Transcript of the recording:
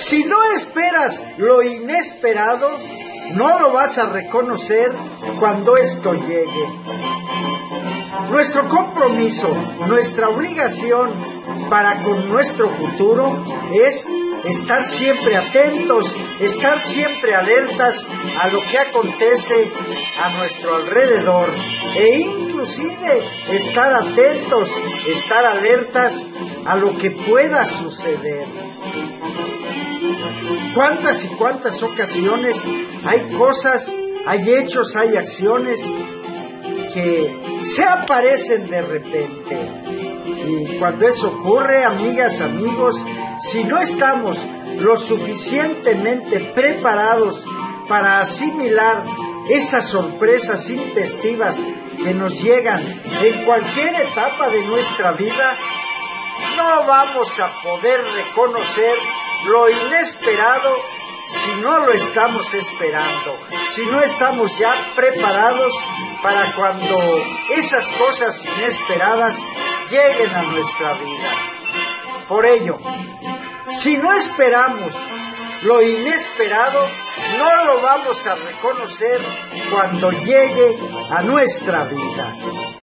Si no esperas lo inesperado, no lo vas a reconocer cuando esto llegue. Nuestro compromiso, nuestra obligación para con nuestro futuro es estar siempre atentos, estar siempre alertas a lo que acontece a nuestro alrededor e inclusive estar atentos, estar alertas a lo que pueda suceder. ¿Cuántas y cuántas ocasiones hay cosas, hay hechos, hay acciones que se aparecen de repente? Y cuando eso ocurre, amigas, amigos, si no estamos lo suficientemente preparados para asimilar esas sorpresas intempestivas que nos llegan en cualquier etapa de nuestra vida, no vamos a poder reconocer lo inesperado si no lo estamos esperando, si no estamos ya preparados para cuando esas cosas inesperadas lleguen a nuestra vida. Por ello, si no esperamos lo inesperado, no lo vamos a reconocer cuando llegue a nuestra vida.